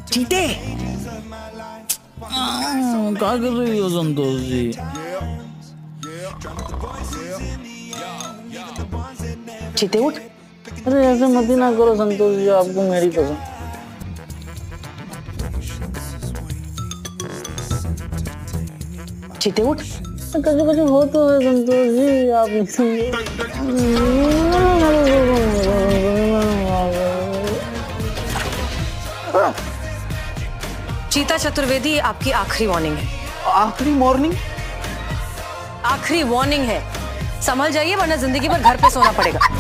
चीते क्या कर रही हो संतोष जी? चीते उठ। अरे ऐसे मत ही ना करो संतोष जी, आपको मेरी पसंद। चीते उठ। कभी कभी हो तो है संतोष जी, आप नहीं समझे। चीता चतुर्वेदी, आपकी आखिरी वार्निंग है। आखिरी मॉर्निंग? आखिरी वार्निंग है, संभल जाइए वरना जिंदगी भर घर पे सोना पड़ेगा।